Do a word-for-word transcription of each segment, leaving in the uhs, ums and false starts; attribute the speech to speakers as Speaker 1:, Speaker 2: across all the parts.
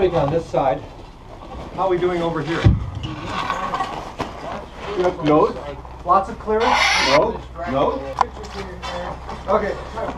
Speaker 1: traffic on this side.
Speaker 2: How are we doing over here?
Speaker 1: Good. Nose.
Speaker 2: Lots of clearance?
Speaker 1: Nose. Nose.
Speaker 2: Okay.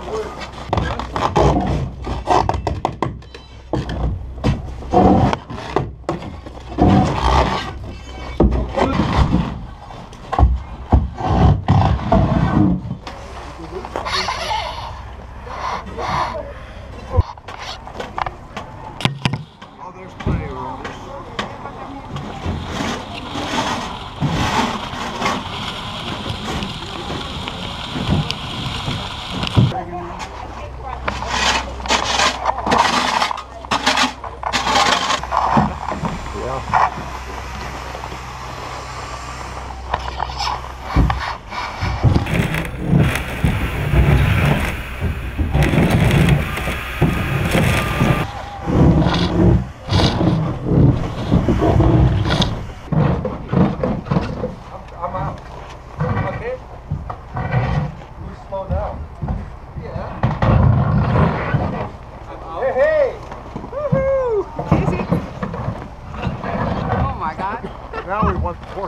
Speaker 2: Now we want the pork.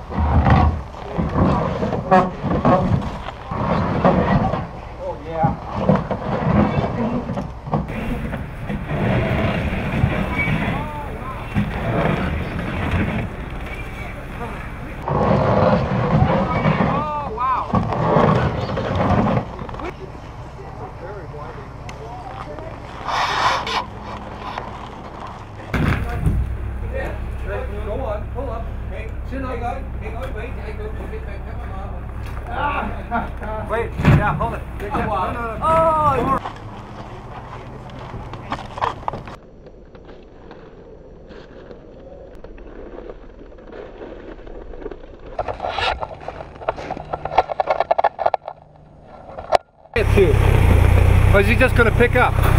Speaker 1: Oh yeah.
Speaker 3: Oh wow.
Speaker 1: Go on, pull up. Hey, sit on. Hey, wait, wait. Ah.
Speaker 2: Wait, yeah, hold it.
Speaker 1: Oh, wow.
Speaker 2: No, no, no.
Speaker 3: Oh.
Speaker 2: Or is he just going to pick up?